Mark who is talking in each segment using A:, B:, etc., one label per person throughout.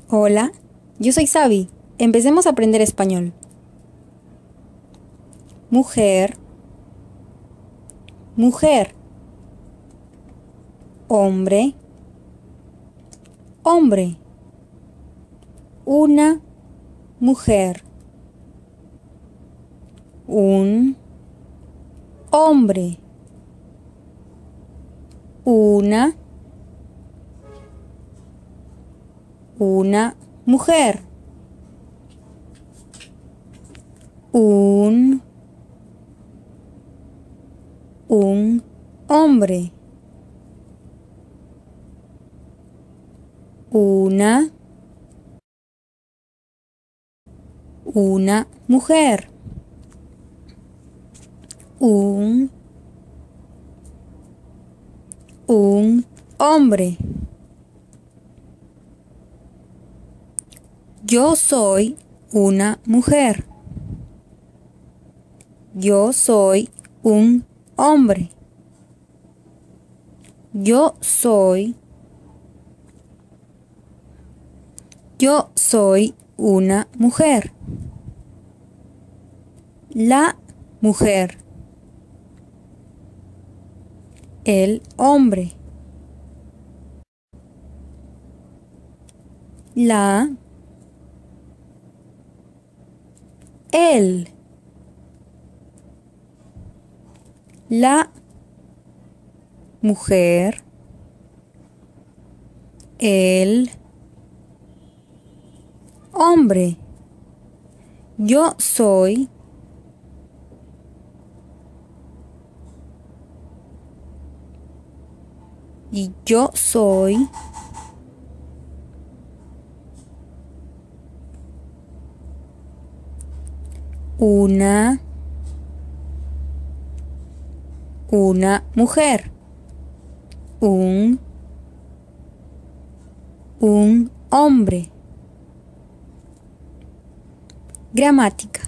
A: Hola, yo soy Sabi. Empecemos a aprender español. Mujer, mujer. Hombre, hombre. Una mujer. Un hombre. Una mujer. Un hombre. Una mujer. Un hombre. Yo soy una mujer. Yo soy un hombre. Yo soy una mujer. La mujer. El hombre. Él. La mujer. El hombre. Yo soy y yo soy una mujer. Un hombre. Gramática.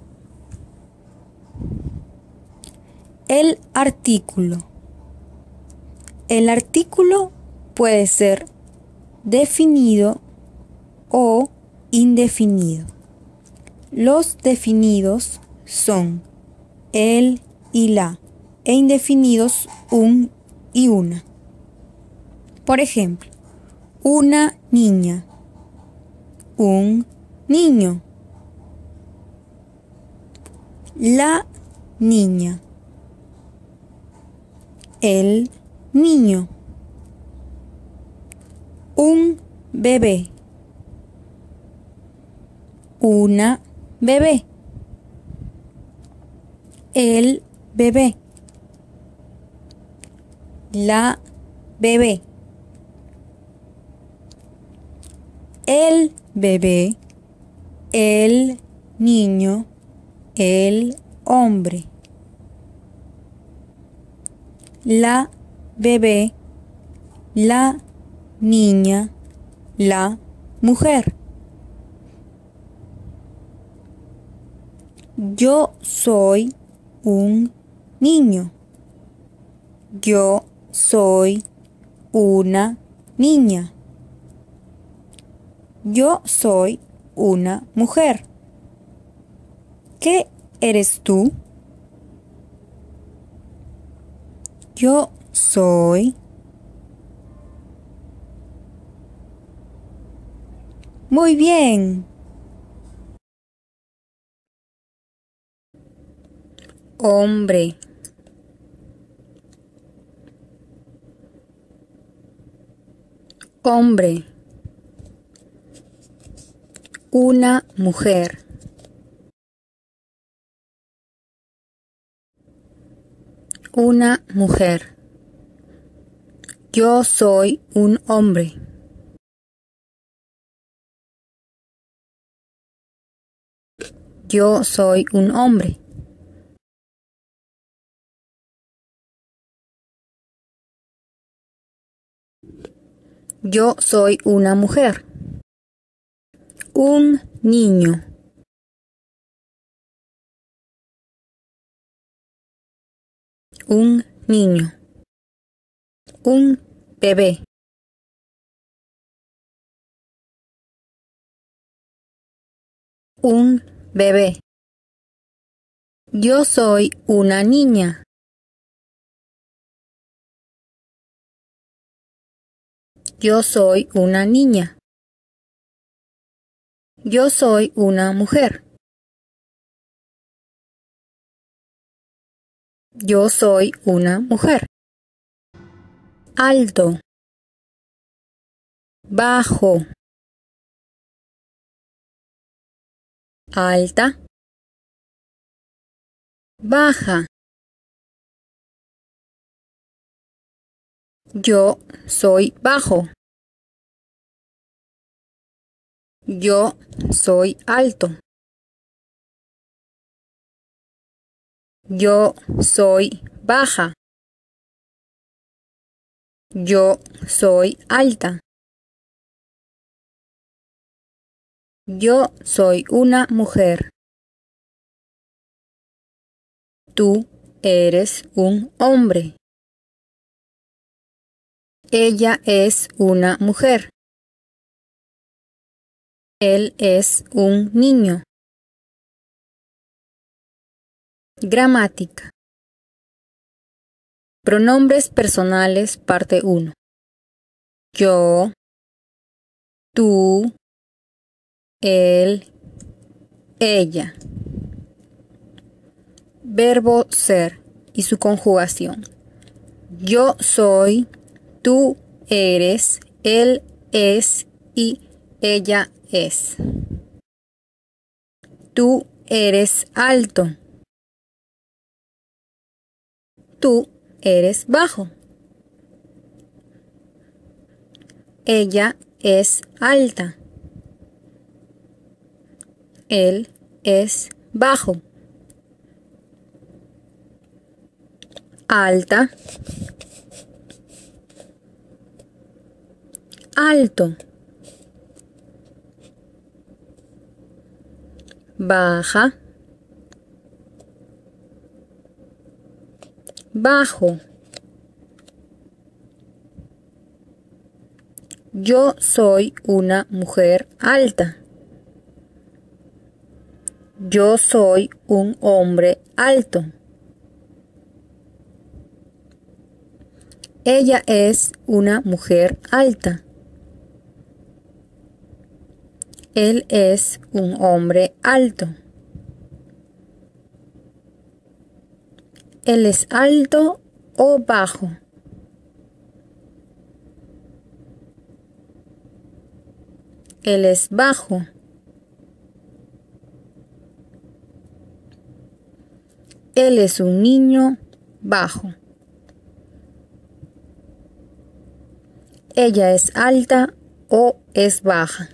A: El artículo. El artículo puede ser definido o indefinido. Los definidos son el y la, e indefinidos un y una. Por ejemplo, una niña, un niño, la niña, el niño, un bebé, una bebé, el bebé, la bebé, el bebé, el niño, el hombre, la bebé, la niña, la mujer. Yo soy un niño. Yo soy una niña. Yo soy una mujer. ¿Qué eres tú? Yo soy muy bien. Hombre. Hombre. Una mujer. Una mujer. Yo soy un hombre. Yo soy un hombre. Yo soy una mujer. Un niño. Un niño. Un bebé. un bebé. Yo soy una niña. Yo soy una niña. Yo soy una mujer. Yo soy una mujer. Alto. Bajo. Alta. Baja. Yo soy bajo. Yo soy alto. Yo soy baja. Yo soy alta. Yo soy una mujer. Tú eres un hombre. Ella es una mujer. Él es un niño. Gramática. Pronombres personales, parte 1. Yo, tú, él, ella. Verbo ser y su conjugación. Yo soy, tú eres, él es y ella es. Tú eres alto. Tú eres bajo. Ella es alta. Él es bajo. Alta. Alto. Baja. Bajo. Yo soy una mujer alta. Yo soy un hombre alto. Ella es una mujer alta. Él es un hombre alto. Él es alto o bajo. Él es bajo. Él es un niño bajo. Ella es alta o es baja.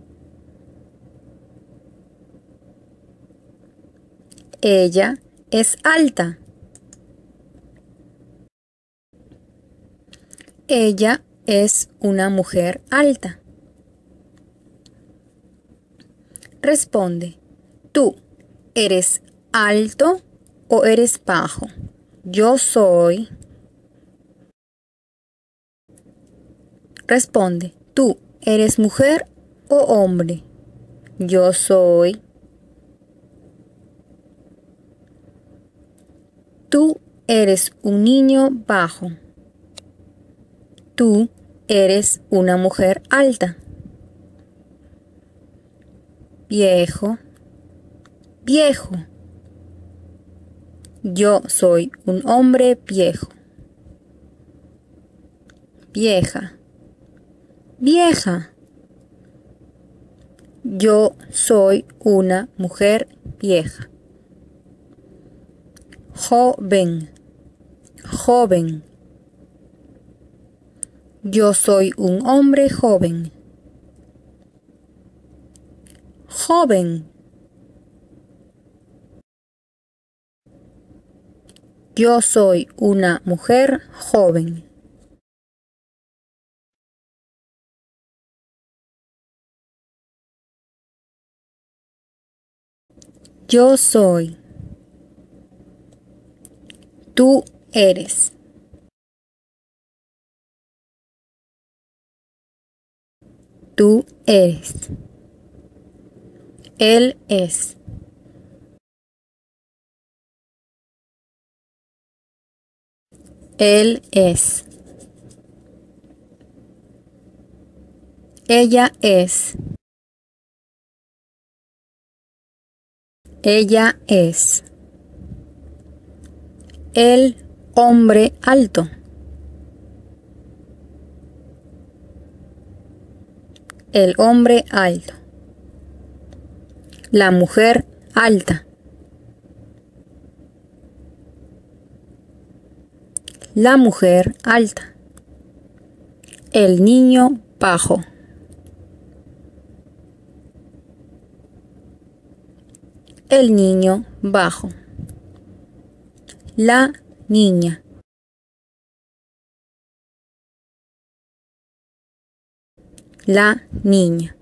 A: Ella es alta. Ella es una mujer alta. Responde, ¿tú eres alto o eres bajo? Yo soy. Responde, ¿tú eres mujer o hombre? Yo soy. Tú eres un niño bajo. Tú eres una mujer alta. Viejo. Viejo. Yo soy un hombre viejo. Vieja. Vieja. Yo soy una mujer vieja. Joven. Joven. Yo soy un hombre joven. Joven. Yo soy una mujer joven. Yo soy. Tú eres. Tú eres. Él es. Él es. Ella es. Ella es. El hombre alto. El hombre alto. La mujer alta. La mujer alta. El niño bajo. El niño bajo. La niña. La niña.